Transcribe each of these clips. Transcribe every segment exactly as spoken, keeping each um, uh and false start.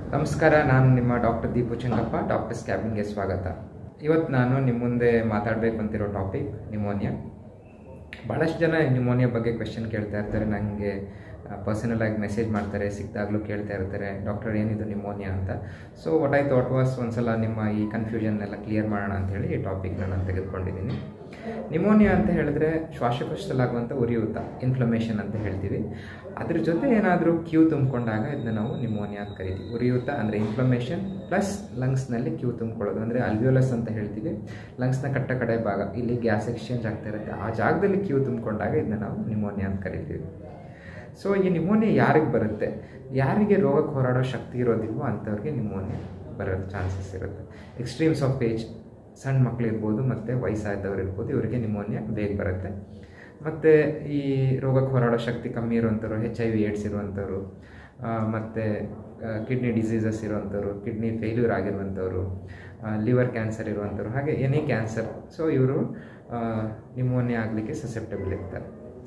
ನಮಸ್ಕಾರ, ನಾನು ನಿಮ್ಮ ಡಾಕ್ಟರ್ ದೀಪು ಚೆಂಗಪ್ಪ. ಡಾಕ್ಟರ್ಸ್ ಕ್ಯಾಬಿನ್ಗೆ ಸ್ವಾಗತ. ಇವತ್ತು ನಾನು ನಿಮ್ಮ ಮುಂದೆ ಮಾತಾಡಬೇಕು ಅಂತಿರೋ ಟಾಪಿಕ್ ನಿಮೋನಿಯಾ. ಭಾಳಷ್ಟು ಜನ ನಿಮೋನಿಯಾ ಬಗ್ಗೆ ಕ್ವೆಶ್ಚನ್ ಕೇಳ್ತಾ ಇರ್ತಾರೆ, ನನಗೆ ಪರ್ಸನಲ್ ಆಗಿ ಮೆಸೇಜ್ ಮಾಡ್ತಾರೆ, ಸಿಕ್ಕಿದಾಗಲೂ ಕೇಳ್ತಾ ಇರ್ತಾರೆ, ಡಾಕ್ಟರ್ ಏನಿದು ನಿಮೋನಿಯಾ ಅಂತ. So what I thought was ಒಂದ್ಸಲ ನಿಮ್ಮ ಈ ಕನ್ಫ್ಯೂಷನ್ ಎಲ್ಲ ಕ್ಲಿಯರ್ ಮಾಡೋಣ ಅಂಥೇಳಿ ಈ ಟಾಪಿಕ್ನ ನಾನು ತೆಗೆದುಕೊಂಡಿದ್ದೀನಿ. ನಿಮೋನಿಯಾ ಅಂತ ಹೇಳಿದ್ರೆ ಶ್ವಾಸಕೋಶದಲ್ಲಾಗುವಂಥ ಉರಿಯೂತ, ಇನ್ಫ್ಲಮೇಷನ್ ಅಂತ ಹೇಳ್ತೀವಿ. ಅದ್ರ ಜೊತೆ ಏನಾದರೂ ಕ್ಯೂ ತುಂಬಿಕೊಂಡಾಗ ಇದನ್ನ ನಾವು ನಿಮೋನಿಯಾ ಅಂತ ಕರಿತೀವಿ. ಉರಿಯೂತ ಅಂದರೆ ಇನ್ಫ್ಲಮೇಷನ್ ಪ್ಲಸ್ ಲಂಗ್ಸ್ನಲ್ಲಿ ಕ್ಯೂ ತುಂಬಿಕೊಳ್ಳೋದು, ಅಂದರೆ ಅಲ್ವಿಯೋಲಸ್ ಅಂತ ಹೇಳ್ತೀವಿ. ಲಂಗ್ಸ್ನ ಕಟ್ಟ ಕಡೆ ಭಾಗ, ಇಲ್ಲಿ ಗ್ಯಾಸ್ ಎಕ್ಸ್ಚೇಂಜ್ ಆಗ್ತಾ ಇರುತ್ತೆ, ಆ ಜಾಗದಲ್ಲಿ ಕ್ಯೂ ತುಂಬಿಕೊಂಡಾಗ ಇದನ್ನ ನಾವು ನಿಮೋನಿಯಾ ಅಂತ ಕರಿತೀವಿ. ಸೊ ಈ ನಿಮೋನಿಯಾ ಯಾರಿಗೆ ಬರುತ್ತೆ? ಯಾರಿಗೆ ರೋಗಕ್ಕೆ ಹೋರಾಡೋ ಶಕ್ತಿ ಇರೋದಿಲ್ವೋ ಅಂಥವ್ರಿಗೆ ನಿಮೋನಿಯಾ ಬರೋ ಚಾನ್ಸಸ್ ಇರುತ್ತೆ. ಎಕ್ಸ್ಟ್ರೀಮ್ಸ್ ಆಫ್ ಏಜ್, ಸಣ್ಣ ಮಕ್ಕಳಿರ್ಬೋದು ಮತ್ತು ವಯಸ್ಸಾದವ್ರು ಇರ್ಬೋದು, ಇವರಿಗೆ ನಿಮೋನಿಯಾ ಬೇಗ ಬರುತ್ತೆ. ಮತ್ತು ಈ ರೋಗಕ್ಕೆ ಹೋರಾಡೋ ಶಕ್ತಿ ಕಮ್ಮಿ ಇರುವಂಥವ್ರು, ಹೆಚ್ ಐ ವಿ ಏಡ್ಸ್ ಇರುವಂಥವ್ರು, ಮತ್ತು ಕಿಡ್ನಿ ಡಿಸೀಸಸ್ ಇರುವಂಥವ್ರು, ಕಿಡ್ನಿ ಫೇಲ್ಯೂರ್ ಆಗಿರುವಂಥವ್ರು, ಲಿವರ್ ಕ್ಯಾನ್ಸರ್ ಇರುವಂಥವ್ರು, ಹಾಗೆ ಎನಿ ಕ್ಯಾನ್ಸರ್. ಸೊ ಇವರು ನಿಮೋನಿಯಾ ಆಗಲಿಕ್ಕೆ ಸಸೆಪ್ಟಬಲ್ ಇರ್ತಾರೆ.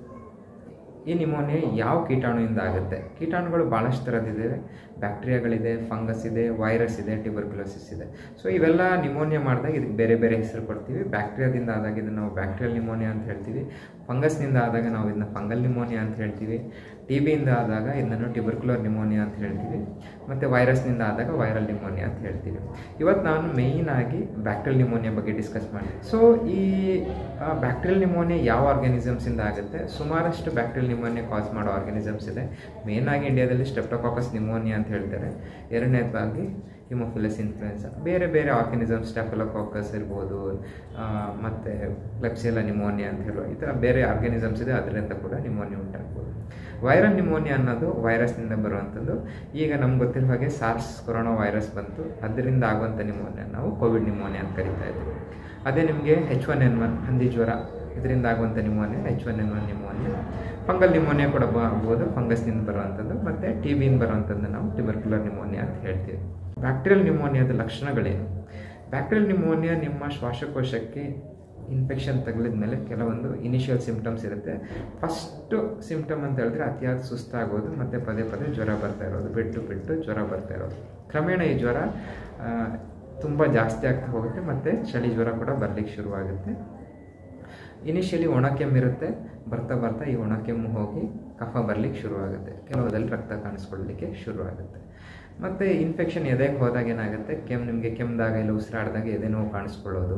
ಈ ನಿಮೋನಿಯಾ ಯಾವ ಕೀಟಾಣುವಿಂದ ಆಗುತ್ತೆ? ಕೀಟಾಣುಗಳು ಭಾಳಷ್ಟು ಥರದ್ದಿದೆ. ಬ್ಯಾಕ್ಟೀರಿಯಾಗಳಿದೆ, ಫಂಗಸ್ ಇದೆ, ವೈರಸ್ ಇದೆ, ಟ್ಯೂಬರ್ಕ್ಯುಲೋಸಿಸ್ ಇದೆ. ಸೊ ಇವೆಲ್ಲ ನಿಮೋನಿಯಾ ಮಾಡಿದಾಗ ಇದಕ್ಕೆ ಬೇರೆ ಬೇರೆ ಹೆಸರು ಕೊಡ್ತೀವಿ. ಬ್ಯಾಕ್ಟೀರಿಯಾದಿಂದ ಆದಾಗ ಇದನ್ನು ನಾವು ಬ್ಯಾಕ್ಟೀರಿಯಲ್ ನಿಮೋನಿಯಾ ಅಂತ ಹೇಳ್ತೀವಿ. ಫಂಗಸ್ನಿಂದ ಆದಾಗ ನಾವು ಇದನ್ನ ಫಂಗಲ್ ನಿಮೋನಿಯಾ ಅಂತ ಹೇಳ್ತೀವಿ. ಟಿ ಬಿಯಿಂದ ಆದಾಗ ಇದನ್ನು ಟ್ಯೂಬರ್ಕ್ಯುಲರ್ ನಿಮೋನಿಯಾ ಅಂತ ಹೇಳ್ತೀವಿ. ಮತ್ತು ವೈರಸ್ನಿಂದ ಆದಾಗ ವೈರಲ್ ನಿಮೋನಿಯಾ ಅಂತ ಹೇಳ್ತೀವಿ. ಇವತ್ತು ನಾನು ಮೇಯ್ನಾಗಿ ಬ್ಯಾಕ್ಟೀರಿಯಲ್ ನಿಮೋನಿಯಾ ಬಗ್ಗೆ ಡಿಸ್ಕಸ್ ಮಾಡಿ. ಸೊ ಈ ಬ್ಯಾಕ್ಟೀರಿಯಲ್ ನಿಮೋನಿಯಾ ಯಾವ ಆರ್ಗ್ಯಾನಿಸಮ್ಸಿಂದ ಆಗುತ್ತೆ? ಸುಮಾರಷ್ಟು ಬ್ಯಾಕ್ಟೀರಿಯಲ್ ನಿಮೋನಿಯಾ ಕಾಸ್ ಮಾಡೋ ಆರ್ಗ್ಯಾನಿಸಮ್ಸ್ ಇದೆ. ಮೇಯ್ನಾಗಿ ಇಂಡಿಯಾದಲ್ಲಿ ಸ್ಟೆಪ್ಟೋಕಾಕಸ್ ನಿಮೋನಿಯಾ ಅಂತ ಹೇಳ್ತಾರೆ. ಎರಡನೇದಾಗಿ ಹಿಮೋಫಿಲಸ್ ಇನ್ಫ್ಲುಯೆನ್ಸಾ. ಬೇರೆ ಬೇರೆ ಆರ್ಗ್ಯಾನಿಸಮ್ಸ್, ಸ್ಟೆಫಲೋಕಾಕಸ್ ಇರ್ಬೋದು, ಮತ್ತು ಕ್ಲೆಪ್ಸಿಯೆಲ್ಲಾ ನಿಮೋನಿಯಾ ಅಂತ ಹೇಳುವ ಈ ಥರ ಬೇರೆ ಆರ್ಗ್ಯಾನಿಸಮ್ಸ್ ಇದೆ, ಅದರಿಂದ ಕೂಡ ನಿಮೋನಿಯಾ ಉಂಟಾಗ್ಬೋದು. ವೈರಲ್ ನಿಮೋನಿಯಾ ಅನ್ನೋದು ವೈರಸ್ನಿಂದ ಬರುವಂಥದ್ದು. ಈಗ ನಮ್ಗೆ ಗೊತ್ತಿರೋ ಹಾಗೆ ಸಾರ್ಸ್ ಕೊರೋನಾ ವೈರಸ್ ಬಂತು, ಅದರಿಂದ ಆಗುವಂಥ ನಿಮೋನಿಯಾ ನಾವು ಕೋವಿಡ್ ನಿಮೋನಿಯಾ ಅಂತ ಕರಿತಾ ಇದ್ದೀವಿ. ಅದೇ ನಿಮಗೆ ಹೆಚ್ ಒನ್ ಎನ್ ಒನ್ ಹಂದಿ ಜ್ವರ, ಇದರಿಂದ ಆಗುವಂಥ pneumonia H one N one pneumonia. Fungal pneumonia ಕೂಡ ಆಗ್ಬೋದು, ಫಂಗಸ್ನಿಂದ ಬರುವಂಥದ್ದು. ಮತ್ತು ಟಿ ಬಿಯಿಂದ ಬರುವಂಥದ್ದು ನಾವು ಟ್ಯೂಬರ್ಕ್ಯುಲರ್ ನಿಮೋನಿಯಾ ಅಂತ ಹೇಳ್ತೀವಿ. ಬ್ಯಾಕ್ಟೀರಿಯಲ್ ನಿಮೋನಿಯಾದ ಲಕ್ಷಣಗಳೇನು? ಬ್ಯಾಕ್ಟೀರಿಯಲ್ ನಿಮೋನಿಯಾ ನಿಮ್ಮ ಶ್ವಾಸಕೋಶಕ್ಕೆ ಇನ್ಫೆಕ್ಷನ್ ತಗುಲಿದ ಮೇಲೆ ಕೆಲವೊಂದು ಇನಿಷಿಯಲ್ ಸಿಂಪ್ಟಮ್ಸ್ ಇರುತ್ತೆ. ಫಸ್ಟು ಸಿಂಪ್ಟಮ್ ಅಂತ ಹೇಳಿದ್ರೆ ಅತಿಯಾದ ಸುಸ್ತಾಗೋದು ಮತ್ತು ಪದೇ ಪದೇ ಜ್ವರ ಬರ್ತಾ ಇರೋದು, ಬಿಟ್ಟು ಬಿಟ್ಟು ಜ್ವರ ಬರ್ತಾ ಇರೋದು. ಕ್ರಮೇಣ ಈ ಜ್ವರ ತುಂಬ ಜಾಸ್ತಿ ಆಗ್ತಾ ಹೋಗುತ್ತೆ ಮತ್ತು ಚಳಿ ಜ್ವರ ಕೂಡ ಬರಲಿಕ್ಕೆ ಶುರುವಾಗುತ್ತೆ. ಇನಿಷಿಯಲಿ ಒಣಕೆಮ್ಮಿರುತ್ತೆ, ಬರ್ತಾ ಬರ್ತಾ ಈ ಒಣಕೆಮ್ಮು ಹೋಗಿ ಕಫ ಬರಲಿಕ್ಕೆ ಶುರುವಾಗುತ್ತೆ. ಕೆಲವದಲ್ಲಿ ರಕ್ತ ಕಾಣಿಸ್ಕೊಳ್ಳಲಿಕ್ಕೆ ಶುರುವಾಗುತ್ತೆ. ಮತ್ತು ಇನ್ಫೆಕ್ಷನ್ ಎದೆಗೆ ಹೋದಾಗ ಏನಾಗುತ್ತೆ, ಕೆಮ್ಮು ನಿಮಗೆ ಕೆಮ್ಮಿದಾಗ ಇಲ್ಲ ಉಸಿರಾಡಿದಾಗ ಎದೆ ನೋವು ಕಾಣಿಸ್ಕೊಳ್ಳೋದು,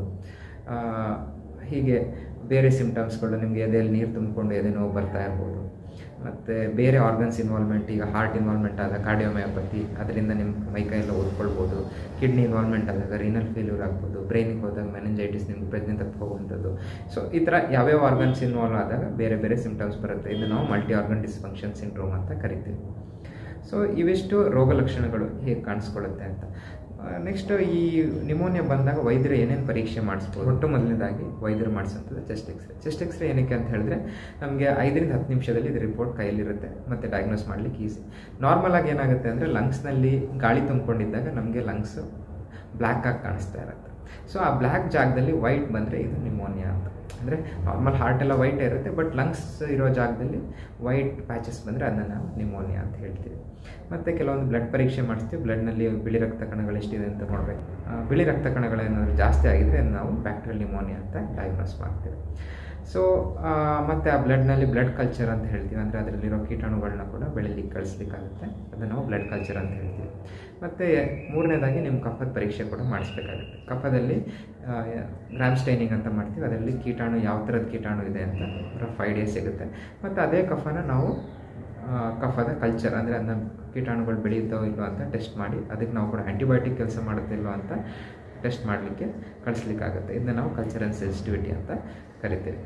ಹೀಗೆ ಬೇರೆ ಸಿಂಪ್ಟಮ್ಸ್ಗಳು. ನಿಮಗೆ ಎದೆಯಲ್ಲಿ ನೀರು ತುಂಬಿಕೊಂಡು ಎದೆ ನೋವು ಬರ್ತಾ ಇರ್ಬೋದು. ಮತ್ತು ಬೇರೆ ಆರ್ಗನ್ಸ್ ಇನ್ವಾಲ್ವ್ಮೆಂಟ್, ಈಗ ಹಾರ್ಟ್ ಇನ್ವಾಲ್ವ್ಮೆಂಟ್ ಆದಾಗ ಕಾರ್ಡಿಯೋಮಯೋಪತಿ, ಅದರಿಂದ ನಿಮ್ಮ ಮೈಕೈಯೆಲ್ಲ ಓದ್ಕೊಳ್ಬೋದು. ಕಿಡ್ನಿ ಇನ್ವಾಲ್ವ್ಮೆಂಟ್ ಆದಾಗ ರೀನಲ್ ಫೇಲ್ಯೂರ್ ಆಗ್ಬೋದು. ಬ್ರೈನಿಗೆ ಹೋದಾಗ ಮೆನಿಂಜೈಟಿಸ್, ನಿಮ್ಗೆ ಪ್ರಜ್ಞೆ ತಪ್ಪಿ ಹೋಗುವಂಥದ್ದು. ಸೊ ಈ ಥರ ಯಾವ್ಯಾವ ಆರ್ಗನ್ಸ್ ಇನ್ವಾಲ್ವ್ ಆದಾಗ ಬೇರೆ ಬೇರೆ ಸಿಂಪ್ಟಮ್ಸ್ ಬರುತ್ತೆ. ಇದು ನಾವು ಮಲ್ಟಿ ಆರ್ಗನ್ ಡಿಸ್ಫಂಕ್ಷನ್ ಸಿಂಡ್ರೋಮ್ ಅಂತ ಕರಿತೀವಿ. ಸೊ ಇವಿಷ್ಟು ರೋಗ ಲಕ್ಷಣಗಳು ಹೇಗೆ ಕಾಣಿಸ್ಕೊಳ್ಳುತ್ತೆ ಅಂತ. ನೆಕ್ಸ್ಟ್, ಈ ನಿಮೋನಿಯಾ ಬಂದಾಗ ವೈದ್ಯರು ಏನೇನು ಪರೀಕ್ಷೆ ಮಾಡಿಸ್ಬೋದು? ಒಟ್ಟು ಮೊದಲನೇದಾಗಿ ವೈದ್ಯರು ಮಾಡಿಸೋಂಥದ್ದು ಚೆಸ್ಟ್ ಎಕ್ಸ್ರೇ. ಚೆಸ್ಟ್ ಎಕ್ಸ್ರೇ ಏನಕ್ಕೆ ಅಂತ ಹೇಳಿದ್ರೆ ನಮಗೆ ಐದರಿಂದ ಹತ್ತು ನಿಮಿಷದಲ್ಲಿ ಇದು ರಿಪೋರ್ಟ್ ಕೈಯಲ್ಲಿರುತ್ತೆ ಮತ್ತು ಡಯಾಗ್ನೋಸ್ ಮಾಡಲಿಕ್ಕೆ ಈಸಿ. ನಾರ್ಮಲ್ ಆಗಿ ಏನಾಗುತ್ತೆ ಅಂದರೆ ಲಂಗ್ಸ್ನಲ್ಲಿ ಗಾಳಿ ತುಂಬಿಕೊಂಡಿದ್ದಾಗ ನಮಗೆ ಲಂಗ್ಸು ಬ್ಲ್ಯಾಕ್ ಆಗಿ ಕಾಣಿಸ್ತಾ ಇರುತ್ತೆ. ಸೊ ಆ ಬ್ಲ್ಯಾಕ್ ಜಾಗದಲ್ಲಿ ವೈಟ್ ಬಂದರೆ ಇದು ನಿಮೋನಿಯಾ ಅಂತ. ಅಂದರೆ ನಾರ್ಮಲ್ ಹಾರ್ಟ್ ಎಲ್ಲ ವೈಟ್ ಇರುತ್ತೆ, ಬಟ್ ಲಂಗ್ಸ್ ಇರೋ ಜಾಗದಲ್ಲಿ ವೈಟ್ ಪ್ಯಾಚಸ್ ಬಂದರೆ ಅದನ್ನು ನಾವು ನಿಮೋನಿಯಾ ಅಂತ ಹೇಳ್ತೀವಿ. ಮತ್ತು ಕೆಲವೊಂದು ಬ್ಲಡ್ ಪರೀಕ್ಷೆ ಮಾಡಿಸ್ತೀವಿ. ಬ್ಲಡ್ನಲ್ಲಿ ಬಿಳಿ ರಕ್ತ ಕಣಗಳು ಎಷ್ಟಿದೆ ಅಂತ ನೋಡಬೇಕು. ಬಿಳಿ ರಕ್ತ ಕಣಗಳೇನಾದರೂ ಜಾಸ್ತಿ ಆಗಿದ್ರೆ ನಾವು ಬ್ಯಾಕ್ಟೀರಿಯಲ್ ನಿಮೋನಿಯಾ ಅಂತ ಡಯಾಗ್ನೋಸ್ ಮಾಡ್ತೀವಿ. ಸೊ ಮತ್ತು ಆ ಬ್ಲಡ್ನಲ್ಲಿ ಬ್ಲಡ್ ಕಲ್ಚರ್ ಅಂತ ಹೇಳ್ತೀವಿ, ಅಂದರೆ ಅದರಲ್ಲಿರೋ ಕೀಟಾಣುಗಳನ್ನ ಕೂಡ ಬೆಳೀಲಿಕ್ಕೆ ಕಳಿಸ್ಲಿಕ್ಕಾಗುತ್ತೆ, ಅದನ್ನು ನಾವು ಬ್ಲಡ್ ಕಲ್ಚರ್ ಅಂತ ಹೇಳ್ತೀವಿ. ಮತ್ತು ಮೂರನೇದಾಗಿ ನಿಮ್ಮ ಕಫದ ಪರೀಕ್ಷೆ ಕೂಡ ಮಾಡಿಸ್ಬೇಕಾಗುತ್ತೆ. ಕಫದಲ್ಲಿ ಗ್ರಾಮ್ ಸ್ಟೈನಿಂಗ್ ಅಂತ ಮಾಡ್ತೀವಿ, ಅದರಲ್ಲಿ ಕೀಟಾಣು ಯಾವ ಥರದ ಕೀಟಾಣು ಇದೆ ಅಂತ ರಫ್ ಐಡಿಯಾ ಸಿಗುತ್ತೆ. ಮತ್ತು ಅದೇ ಕಫನ ನಾವು ಕಫದ ಕಲ್ಚರ್, ಅಂದರೆ ಅದನ್ನ ಕೀಟಾಣುಗಳು ಬೆಳೆಯುತ್ತೋ ಇಲ್ಲೋ ಅಂತ ಟೆಸ್ಟ್ ಮಾಡಿ, ಅದಕ್ಕೆ ನಾವು ಕೂಡ ಆ್ಯಂಟಿಬಯೋಟಿಕ್ ಕೆಲಸ ಮಾಡುತ್ತಿಲ್ಲೋ ಅಂತ ಟೆಸ್ಟ್ ಮಾಡಲಿಕ್ಕೆ ಕಳಿಸ್ಲಿಕ್ಕಾಗುತ್ತೆ. ಇದನ್ನ ನಾವು ಕಲ್ಚರ್ ಆ್ಯಂಡ್ ಸೆನ್ಸಿಟಿವಿಟಿ ಅಂತ ಕರಿತೀವಿ.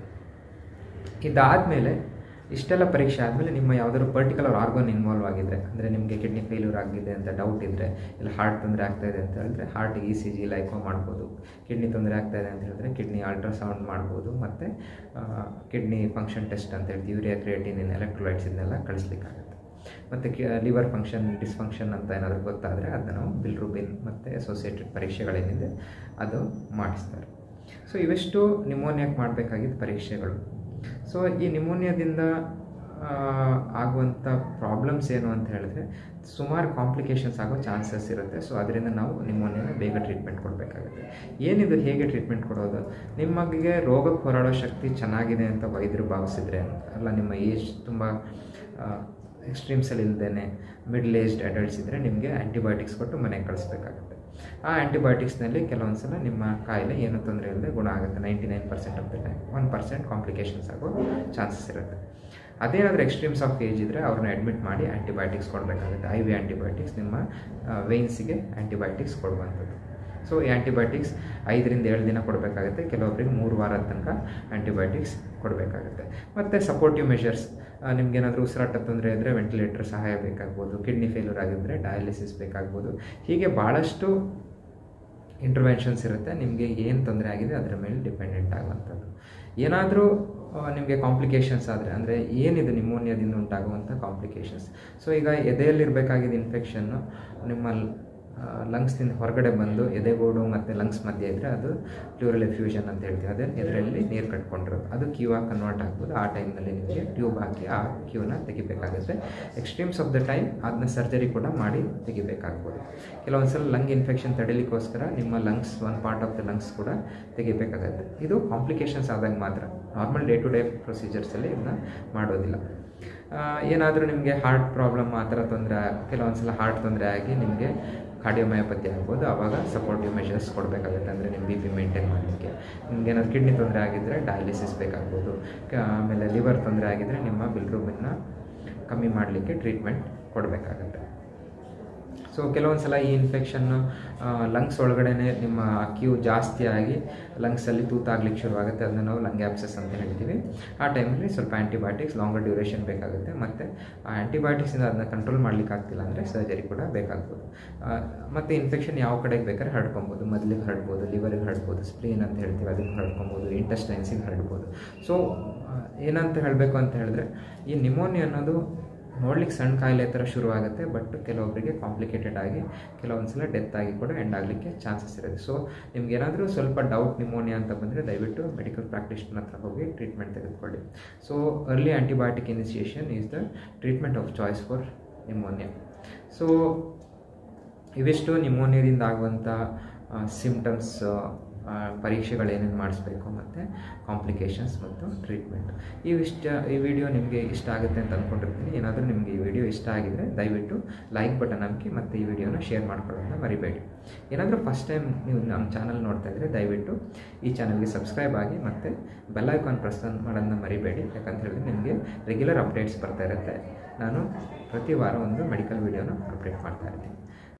ಇದಾದಮೇಲೆ ಇಷ್ಟೆಲ್ಲ ಪರೀಕ್ಷೆ ಆದಮೇಲೆ ನಿಮ್ಮ ಯಾವುದಾದ್ರು ಪರ್ಟಿಕ್ಯುಲರ್ ಆರ್ಗನ್ ಇನ್ವಾಲ್ವ್ ಆಗಿದ್ದರೆ, ಅಂದರೆ ನಿಮಗೆ ಕಿಡ್ನಿ ಫೇಲ್ಯೂರ್ ಆಗಿದೆ ಅಂತ ಡೌಟ್ ಇದ್ದರೆ, ಇಲ್ಲ ಹಾರ್ಟ್ ತೊಂದರೆ ಆಗ್ತಾಯಿದೆ ಅಂತ ಹೇಳಿದ್ರೆ ಹಾರ್ಟಿಗೆ ಇ ಸಿ ಜಿ ಲೈಕೋ ಮಾಡ್ಬೋದು. ಕಿಡ್ನಿ ತೊಂದರೆ ಆಗ್ತಾಯಿದೆ ಅಂತ ಹೇಳಿದ್ರೆ ಕಿಡ್ನಿ ಅಲ್ಟ್ರಾಸೌಂಡ್ ಮಾಡ್ಬೋದು. ಮತ್ತು ಕಿಡ್ನಿ ಫಂಕ್ಷನ್ ಟೆಸ್ಟ್ ಅಂತ ಹೇಳ್ತೀವಿ, ಯೂರಿಯಾ ಕ್ರಿಯೇಟಿನಿನ್, ಎಲೆಕ್ಟ್ರೋಲೈಟ್ಸ್ ಇದನ್ನೆಲ್ಲ ಕಳಿಸ್ಲಿಕ್ಕಾಗುತ್ತೆ. ಮತ್ತು ಕಿ ಲಿವರ್ ಫಂಕ್ಷನ್ ಡಿಸ್ಫಂಕ್ಷನ್ ಅಂತ ಏನಾದರೂ ಗೊತ್ತಾದರೆ ಅದನ್ನು ನಾವು ಬಿಲ್ರುಬಿನ್ ಮತ್ತು ಅಸೋಸಿಯೇಟೆಡ್ ಪರೀಕ್ಷೆಗಳೇನಿದೆ ಅದು ಮಾಡಿಸ್ತಾರೆ. ಸೊ ಇವೆಷ್ಟು ನಿಮೋನಿಯಾಕ್ಕೆ ಮಾಡಬೇಕಾಗಿದ್ದ ಪರೀಕ್ಷೆಗಳು. ಸೊ ಈ ನಿಮೋನಿಯಾದಿಂದ ಆಗುವಂಥ ಪ್ರಾಬ್ಲಮ್ಸ್ ಏನು ಅಂತ ಹೇಳಿದ್ರೆ ಸುಮಾರು ಕಾಂಪ್ಲಿಕೇಶನ್ಸ್ ಆಗೋ ಚಾನ್ಸಸ್ ಇರುತ್ತೆ. ಸೊ ಅದರಿಂದ ನಾವು ನಿಮೋನಿಯಾನ ಬೇಗ ಟ್ರೀಟ್ಮೆಂಟ್ ಕೊಡಬೇಕಾಗುತ್ತೆ. ಏನಿದು, ಹೇಗೆ ಟ್ರೀಟ್ಮೆಂಟ್ ಕೊಡೋದು? ನಿಮಗೆ ರೋಗಕ್ಕೆ ಹೋರಾಡೋ ಶಕ್ತಿ ಚೆನ್ನಾಗಿದೆ ಅಂತ ವೈದ್ಯರು ಭಾವಿಸಿದ್ರೆ, ಅಲ್ಲ ನಿಮ್ಮ ಏಜ್ ತುಂಬ ಎಕ್ಸ್ಟ್ರೀಮ್ಸಲ್ಲಿ ಇಲ್ಲದೇ ಮಿಡ್ಲ್ ಏಜ್ಡ್ ಅಡಲ್ಟ್ಸ್ ಇದ್ದರೆ ನಿಮಗೆ ಆ್ಯಂಟಿಬಯೋಟಿಕ್ಸ್ ಕೊಟ್ಟು ಮನೆಗೆ ಕಳಿಸ್ಬೇಕಾಗುತ್ತೆ. ಆ ಆ್ಯಂಟಿಬಯೋಟಿಕ್ಸ್ನಲ್ಲಿ ಕೆಲವೊಂದು ಸಲ ನಿಮ್ಮ ಕಾಯಿಲೆ ಏನೂ ತೊಂದರೆ ಇಲ್ಲದೆ ಗುಣ ಆಗುತ್ತೆ. Ninety nine percent of the time one percent complications ಆಗೋ ಚಾನ್ಸಸ್ ಇರುತ್ತೆ. ಅದೇನಾದರೂ ಎಕ್ಸ್ಟ್ರೀಮ್ಸ್ ಆಫ್ ಏಜ್ ಇದ್ದರೆ ಅವ್ರನ್ನ ಅಡ್ಮಿಟ್ ಮಾಡಿ ಆ್ಯಂಟಿಬಯೋಟಿಕ್ಸ್ ಕೊಡಬೇಕಾಗುತ್ತೆ. ಐ ವಿ ಆ್ಯಂಟಿಬಯೋಟಿಕ್ಸ್, ನಿಮ್ಮ ವೇನ್ಸಿಗೆ ಆ್ಯಂಟಿಬಯೋಟಿಕ್ಸ್ ಕೊಡುವಂಥದ್ದು. ಸೊ ಈ ಆ್ಯಂಟಿಬಯೋಟಿಕ್ಸ್ ಐದರಿಂದ ಏಳು ದಿನ ಕೊಡಬೇಕಾಗುತ್ತೆ. ಕೆಲವೊಬ್ಬರಿಗೆ ಮೂರು ವಾರದ ತನಕ ಆ್ಯಂಟಿಬಯೋಟಿಕ್ಸ್ ಕೊಡಬೇಕಾಗುತ್ತೆ. ಮತ್ತು ಸಪೋರ್ಟಿವ್ ಮೆಷರ್ಸ್, ನಿಮಗೇನಾದರೂ ಉಸಿರಾಟ ತೊಂದರೆ ಇದ್ದರೆ ವೆಂಟಿಲೇಟರ್ ಸಹಾಯ ಬೇಕಾಗ್ಬೋದು. ಕಿಡ್ನಿ ಫೇಲ್ಯೂರ್ ಆಗಿದ್ದರೆ ಡಯಾಲಿಸಿಸ್ ಬೇಕಾಗ್ಬೋದು. ಹೀಗೆ ಭಾಳಷ್ಟು ಇಂಟರ್ವೆನ್ಷನ್ಸ್ ಇರುತ್ತೆ. ನಿಮಗೆ ಏನು ತೊಂದರೆ ಆಗಿದೆ ಅದರ ಮೇಲೆ ಡಿಪೆಂಡೆಂಟ್ ಆಗುವಂಥದ್ದು. ಏನಾದರೂ ನಿಮಗೆ ಕಾಂಪ್ಲಿಕೇಶನ್ಸ್ ಆದರೆ, ಅಂದರೆ ಏನಿದೆ ನಿಮೋನಿಯಾದಿಂದ ಉಂಟಾಗುವಂಥ ಕಾಂಪ್ಲಿಕೇಶನ್ಸ್. ಸೊ ಈಗ ಎದೆಯಲ್ಲಿರಬೇಕಾಗಿದ್ದ ಇನ್ಫೆಕ್ಷನ್ನು ನಿಮ್ಮ ಲಂಗ್ಸ್ನಿಂದ ಹೊರಗಡೆ ಬಂದು ಎದೆಗೋಡು ಮತ್ತು ಲಂಗ್ಸ್ ಮಧ್ಯೆ ಇದ್ದರೆ ಅದು ಪ್ಲೂರಲ್ ಎಫ್ಯೂಷನ್ ಅಂತ ಹೇಳ್ತೀವಿ. ಅದೇ ಇದರಲ್ಲಿ ನೀರು ಕಟ್ಕೊಂಡಿರೋದು, ಅದು ಕ್ಯೂ ಆಗಿ ಕನ್ವರ್ಟ್ ಆಗ್ಬೋದು. ಆ ಟೈಮ್ನಲ್ಲಿ ನಿಮಗೆ ಟ್ಯೂಬ್ ಹಾಕಿ ಆ ಕ್ಯೂನ ತೆಗಿಬೇಕಾಗುತ್ತೆ. ಎಕ್ಸ್ಟ್ರೀಮ್ಸ್ ಆಫ್ ದ ಟೈಮ್ ಅದನ್ನ ಸರ್ಜರಿ ಕೂಡ ಮಾಡಿ ತೆಗಿಬೇಕಾಗ್ಬೋದು. ಕೆಲವೊಂದು ಸಲ ಲಂಗ್ ಇನ್ಫೆಕ್ಷನ್ ತಡಿಲಿಕ್ಕೋಸ್ಕರ ನಿಮ್ಮ ಲಂಗ್ಸ್ ಒಂದು ಪಾರ್ಟ್ ಆಫ್ ದ ಲಂಗ್ಸ್ ಕೂಡ ತೆಗಿಬೇಕಾಗುತ್ತೆ. ಇದು ಕಾಂಪ್ಲಿಕೇಶನ್ಸ್ ಆದಾಗ ಮಾತ್ರ. ನಾರ್ಮಲ್ ಡೇ ಟು ಡೇ ಪ್ರೊಸೀಜರ್ಸಲ್ಲಿ ಇದನ್ನ ಮಾಡೋದಿಲ್ಲ. ಏನಾದರೂ ನಿಮಗೆ ಹಾರ್ಟ್ ಪ್ರಾಬ್ಲಮ್ ಆ ಥರ ತೊಂದರೆ, ಕೆಲವೊಂದು ಸಲ ಹಾರ್ಟ್ ತೊಂದರೆ ಆಗಿ ನಿಮಗೆ ಕಾರ್ಡಿಯೋಮಯೋಪತಿ ಆಗ್ಬೋದು. ಆವಾಗ ಸಪೋರ್ಟಿವ್ ಮೆಷರ್ಸ್ ಕೊಡಬೇಕಾಗುತ್ತೆ. ಅಂದರೆ ನಿಮ್ಮ ಬಿ ಪಿ ಮೇಂಟೈನ್ ಮಾಡಲಿಕ್ಕೆ. ನಿಮ್ಗೆ ಏನಾದ್ರು ಕಿಡ್ನಿ ತೊಂದರೆ ಆಗಿದ್ದರೆ ಡಯಾಲಿಸಿಸ್ ಬೇಕಾಗ್ಬೋದು. ಆಮೇಲೆ ಲಿವರ್ ತೊಂದರೆ ಆಗಿದ್ದರೆ ನಿಮ್ಮ ಬಿಲ್ರೂಬಿನ್ನ ಕಮ್ಮಿ ಮಾಡಲಿಕ್ಕೆ ಟ್ರೀಟ್ಮೆಂಟ್ ಕೊಡಬೇಕಾಗುತ್ತೆ. ಸೊ ಕೆಲವೊಂದು ಸಲ ಈ ಇನ್ಫೆಕ್ಷನ್ನು ಲಂಗ್ಸ್ ಒಳಗಡೆ ನಿಮ್ಮ ಕ್ಯೂ ಜಾಸ್ತಿ ಆಗಿ ಲಂಗ್ಸಲ್ಲಿ ತೂತಾಗ್ಲಿಕ್ಕೆ ಶುರುವಾಗುತ್ತೆ. ಅದನ್ನು ನಾವು ಲಂಗ್ ಆ್ಯಬ್ಸೆಸ್ ಅಂತ ಹೇಳ್ತೀವಿ. ಆ ಟೈಮಲ್ಲಿ ಸ್ವಲ್ಪ ಆ್ಯಂಟಿಬಯೋಟಿಕ್ಸ್ ಲಾಂಗರ್ ಡ್ಯೂರೇಷನ್ ಬೇಕಾಗುತ್ತೆ. ಮತ್ತು ಆ ಆ್ಯಂಟಿಬಯೋಟಿಕ್ಸಿಂದ ಅದನ್ನ ಕಂಟ್ರೋಲ್ ಮಾಡಲಿಕ್ಕೆ ಆಗ್ತಿಲ್ಲ ಅಂದರೆ ಸರ್ಜರಿ ಕೂಡ ಬೇಕಾಗ್ಬೋದು. ಮತ್ತು ಇನ್ಫೆಕ್ಷನ್ ಯಾವ ಕಡೆಗೆ ಬೇಕಾದ್ರೆ ಹರಡ್ಕೊಬೋದು. ಮೊದಲಿಗೆ ಹರಡ್ಬೋದು, ಲಿವರಿಗೆ ಹರಡ್ಬೋದು, ಸ್ಪ್ಲೀನ್ ಅಂತ ಹೇಳ್ತೀವಿ ಅದಕ್ಕೆ ಹರಡ್ಕೊಬೋದು, ಇಂಟೆಸ್ಟೈನ್ಸಿಗೆ ಹರಡ್ಬೋದು. ಸೊ ಏನಂತ ಹೇಳಬೇಕು ಅಂತ ಹೇಳಿದ್ರೆ, ಈ ನಿಮೋನಿಯಾ ಅನ್ನೋದು ನೋಡ್ಲಿಕ್ಕೆ ಸಣ್ಣ ಕಾಯಿಲೆ ಥರ ಶುರುವಾಗುತ್ತೆ. ಬಟ್ ಕೆಲವೊಬ್ಬರಿಗೆ ಕಾಂಪ್ಲಿಕೇಟೆಡ್ ಆಗಿ ಕೆಲವೊಂದು ಸಲ ಡೆತ್ ಆಗಿ ಕೂಡ ಎಂಡ್ ಆಗಲಿಕ್ಕೆ ಚಾನ್ಸಸ್ ಇರುತ್ತೆ. ಸೊ ನಿಮ್ಗೆ ಏನಾದರೂ ಸ್ವಲ್ಪ ಡೌಟ್ ನಿಮೋನಿಯಾ ಅಂತ ಬಂದರೆ ದಯವಿಟ್ಟು ಮೆಡಿಕಲ್ ಪ್ರಾಕ್ಟಿಷನರ್ ಹತ್ರ ಹೋಗಿ ಟ್ರೀಟ್ಮೆಂಟ್ ತೆಗೆದುಕೊಳ್ಳಿ. So early antibiotic initiation is the treatment of choice for pneumonia. So ಇವಿಷ್ಟು ನಿಮೋನಿಯಾದಿಂದ ಆಗುವಂಥ ಸಿಂಪ್ಟಮ್ಸ್, ಪರೀಕ್ಷೆಗಳು ಏನೇನು ಮಾಡಿಸ್ಬೇಕು ಮತ್ತು ಕಾಂಪ್ಲಿಕೇಶನ್ಸ್ ಮತ್ತು ಟ್ರೀಟ್ಮೆಂಟ್. ಇವಿಷ್ಟ ಈ ವಿಡಿಯೋ ನಿಮಗೆ ಇಷ್ಟ ಆಗುತ್ತೆ ಅಂತ ಅಂದ್ಕೊಂಡಿರ್ತೀನಿ. ಏನಾದರೂ ನಿಮಗೆ ಈ ವಿಡಿಯೋ ಇಷ್ಟ ಆಗಿದರೆ ದಯವಿಟ್ಟು ಲೈಕ್ ಬಟನ್ ಹಾಕಿ ಮತ್ತು ಈ ವಿಡಿಯೋನ ಶೇರ್ ಮಾಡ್ಕೊಳ್ಳೋದನ್ನ ಮರಿಬೇಡಿ. ಏನಾದರೂ ಫಸ್ಟ್ ಟೈಮ್ ನೀವು ನಮ್ಮ ಚಾನಲ್ ನೋಡ್ತಾ ಇದ್ದರೆ ದಯವಿಟ್ಟು ಈ ಚಾನಲ್ಗೆ ಸಬ್ಸ್ಕ್ರೈಬ್ ಆಗಿ ಮತ್ತು ಬೆಲ್ ಐಕಾನ್ ಪ್ರೆಸ್ ಮಾಡೋದನ್ನ ಮರಿಬೇಡಿ. ಯಾಕಂತ ಹೇಳಿದ್ರೆ ನಿಮಗೆ ರೆಗ್ಯುಲರ್ ಅಪ್ಡೇಟ್ಸ್ ಬರ್ತಾ ಇರುತ್ತೆ. ನಾನು ಪ್ರತಿ ವಾರ ಒಂದು ಮೆಡಿಕಲ್ ವಿಡಿಯೋನ ಅಪ್ಡೇಟ್ ಮಾಡ್ತಾ ಇರ್ತೀನಿ.